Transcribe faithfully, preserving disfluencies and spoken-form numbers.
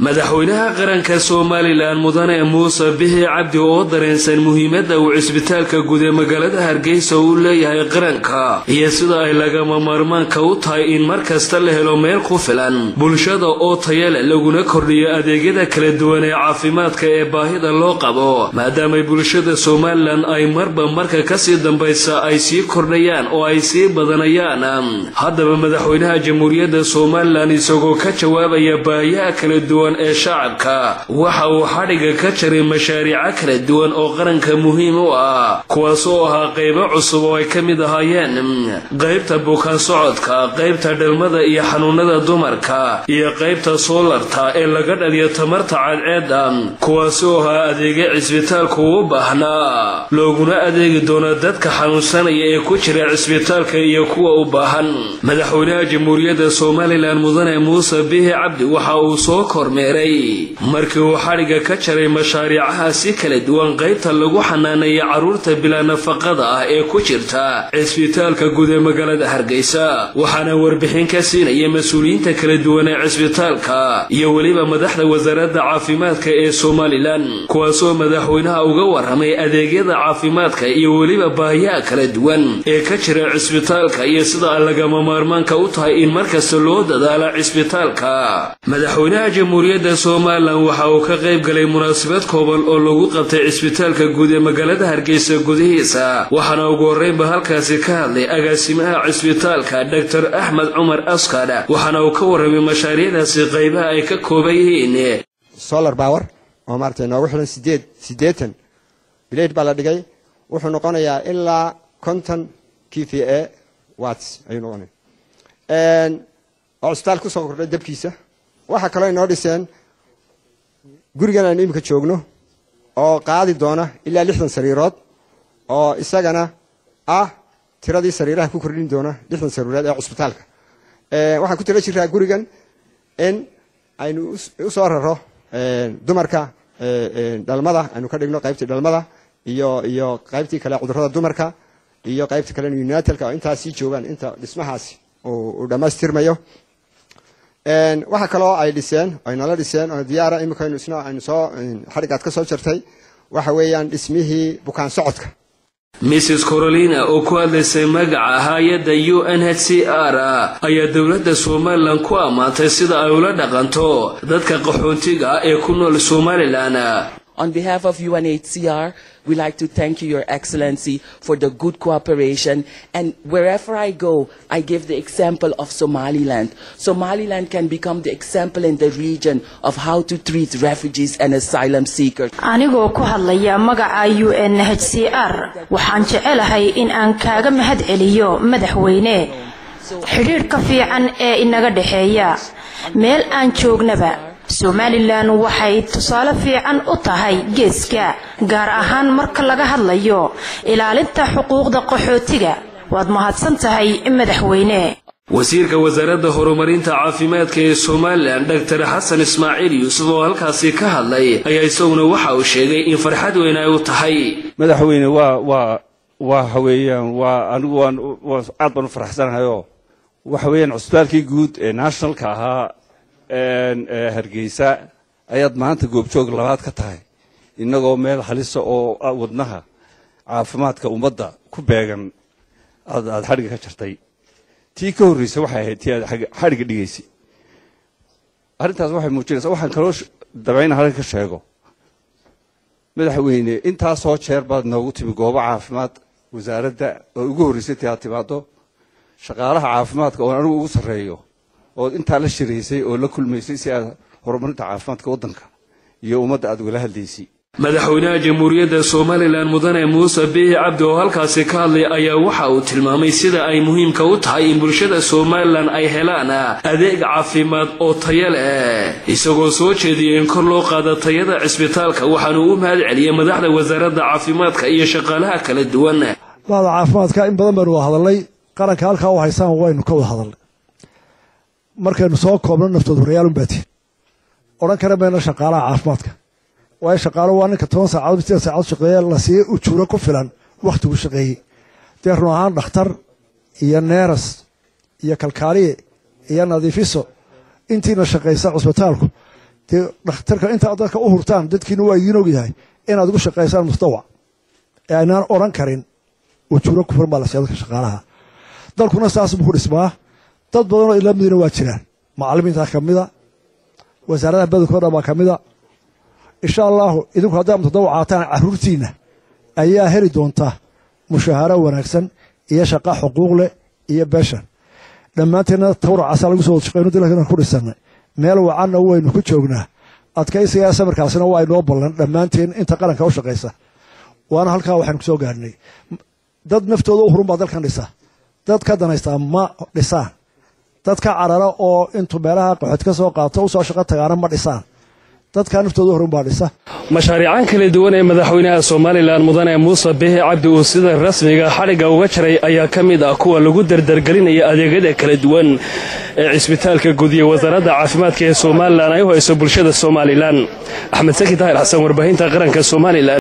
madaxweynaha qaranka Soomaaliland mudane Muuse Bihi Cabdi oo dareensan muhiimadda uu cisbitaalka guud ee magaalada Hargeysa uu leeyahay qaranka iyo sida ay lagama maarmaanka u tahay in markasta la helo meel ku filan bulshada oo tayo leh laguna kordhiyo adeegyada kala duwan ee caafimaadka ee baahida loo qabo maadaama bulshada Soomaaliland ay marba marka ka sii dambaysa ay sii kordhayaan oo ay sii badanayaan haddaba madaxweynaha jamhuuriyadda Soomaaliland isagoo ka jawaabaya baahiyaha kala duwan ee shacabka waxa uu xadhiga ka jaray mashaariic kala duwan oo qaranka muhiim u ah kuwaas oo ah qaybo cusub oo ay kamid ahaayeen qaybta bukaan socodka qaybta dhalmada iyo xanuunada dumarka iyo qaybta soolarta ee laga dhaliyo tamarta cadceedda kuwaas oo ah adeega cisbitaalku u baahnaa looguna adeegi doono dadka xanuunsanaya ee ku jira cisbitaalka iyo kuwa u baahan madaxweynaha jamhuuriyadda Soomaaliland mudane Muuse Bihi Cabdi waxa uu soo kormeeray markii uu xariga ka jaray mashaariicaha si kala duwan qaybta lagu xanaaneeyo caruurta bilaa nafaqada ah ee ku jirta cisbitaalka guud ee magaalada Hargeysa waxaana warbixin ka siinaya mas'uuliyiinta kala duwan ee cisbitaalka iyo waliba madaxda wasaaradda caafimaadka ee Soomaaliland kuwaas oo madaxweynaha uga warramay adeegyada caafimaadka iyo waliba baahiyaha kala duwan ee ka jira cisbitaalka iyo sida lagama maarmaanka u tahay in markasta loo dadaalo cisbitaalka madaxweynaha jamhuuriyadda Soomaaliland waxa uu ka qayb galay munaasabad kooban oo lagu qabtay cisbitaalka guud ee magaalada Hargeysa gudihiisa waxaana ugu horeynba halkaasi ka hadlay agaasimaha cisbitaalka Doctor Ahmed Umar Askar waxaana uu ka warramay mashaariicdaasi qaybaha ay ka kooban yihiin solar power oo maartay noogu xiran sideetan blade baa la dhigay wuxuu noqonayaa ilaa konton k v a watts ayuu noqonayaa een cisbitaal ku soo kordhay dabkiisa waxa kale inoo dhiseen gurigan aan imika joogno oo qaadi doona ilaa lixdan sariirood oo isagana ah tiradii sariiraha ku kordhin doona lixdan sariirood ee cisbitaalka ee waxaan ku tala jiraa gurigan in aynu u soo raro ee dumarka ee dhalmada aynu ka dhigno qaybtii dhalmada iyo iyo qaybtii kale cudurrada dumarka iyo qaybtii kale neonatalka oo intaas sii joogan inta dhismahaasi oo dhamaystirmayo een waxa kale oo ay dhiseen ay nala dhiseen oo diyaar ah imika inuu isna aynu soo xarigaad ka soo jartay waxa weeyaan dhismihii bukaan socodka Missus Carolina oo ku hadlaysay magaca hay'adda U N H C R ayaa dawladda Soomaaliland ku amaantay sida ay ula dhaqanto dadka qaxoontiga ee ku nool Soomaaliland. On behalf of U N H C R, we like to thank you, Your Excellency, for the good cooperation. And wherever I go, I give the example of Somaliland. Somaliland can become the example in the region of how to treat refugees and asylum seekers. Anigoo ku hadlaya magaca U N H C R, waxaan jecelahay in aan kaaga mahad celiyo madaxweyne. Xiriirka fiican ee inaga dhaxeeya meel aan joognaba. Somaliland waxay tusaale fiican u tahay geeska gaar ahaan marka laga hadlayo ilaalinta xuquuqda qaxootiga waad mahadsan tahay madaxweyne wasiirka wasaaradda horumarinta caafimaadka ee Soomaaliland Doctor Xasan Ismaaciil Yuusuf oo halkaasi ka hadlay ayaa isaguna waxa uu sheegay in farxad weyn ay u tahay madaxweyne waa waa waa haweenan waa anigu waan aad baan u faraxsanahay oo waxa weeyaan cisbitaalkii guud ee nationalka ahaa een Hargeysa ayaad maanta goobjoog labaad ka tahay inagoo meel halis oo wadnaha caafimaadka ummadda ku beegan aad aad xariga ka jartay tii ka horreysay waxay ahayd tii aad xariga dhigaysay arrintaas waxay muujinaysaa waxaan kaloo dabayna halka ka sheego madaxweyne intaas soo jeer baad noogu timi goobo caafimaad wasaaradda oo ugu horreysay tii aad timaado shaqaalaha caafimaadka oo anigu ugu sarreeyo oo inta la shiraysay oo la kulmaysay si aad horumarinta caafimaadka waddanka iyo ummadda aad wada hadlaysay madaxweynaha jamhuuriyadda Soomaaliland mudane Muuse Bihi Cabdi oo halkaasi ka hadlay ayaa waxa uu tilmaamay sida ay muhiimka u tahay in bulshada Soomaaliland ay helaan adeeg caafimaad oo tayo leh isagoo soo jeediyay in kor loo qaado tayada cisbitaalka waxaana uu mahad celiyay madaxda wasaaradda caafimaadka iyo shaqaalaha kala duwan baada caafimaadka in badan baan wada hadalay qaranka halka oo haysan waynu ka wada hadalnay markaynu soo koobno naftood horeeyaan u baati oran kara meena shaqaalaha caafimaadka way shaqaalo waa ninka toban saacadood sidoo saacadood shaqeeya la sii u juro ku filan waqtigu shaqeeyay deer ruuxaan dhakhtar iyo neeras iyo kalkaaliye iyo nadiifiso intiina shaqeysa cisbitaalku dee dhakhtarka inta dadka u hurtaan dadkiina waa idiin ogyahay inaad ugu shaqaysaan mustawac ee aynaan odhan karin wajuuro ku furan baa la siiya dadka shaqaalaha dalkuna saas buu ku dhismaa dad badan oo ila midina waa jiraan macallimiinta ka mida wasaaradaha badankooda baa ka mida insha allahu idinku haddaad mutadawacaataan carruurtiinna ayaa heli doontaa mushaaharo wanaagsan iyo shaqa xuquuq leh iyo beeshan dhammaanteedna tawracaasa lagu soo shaqeyno dalkana ku dhisannay meel wacanna waynu ku joognaa adkaysigaa samirkaasina waa inoo ballan dhammaanteen inta qaranka u shaqaysa waana halkaa waxaynu ku soo gaarhnay dad naftooda u hurun baa dalkan dhisa dad ka danaystaa ma dhisaan dad ka carara oo intuu meelaha qaxood ka soo qaato u soo shaqo tagaana ma dhisaan dadka naftooda horun baa dhisa mashaariicaan kala duwan ee madaxweynaha Soomaaliland mudane Muuse Bihi Cabdi oo sida rasmiga xariga uga jaray ayaa kamid ah kuwa lagu dardargelinaya adeegyada kala duwan ee cisbitaalka guud ee wasaaradda caafimaadka ee Soomaaliland ay u hayso bulshada Soomaaliland Axmed Saki Tahir Xasan warbaahinta qaranka Soomaaliland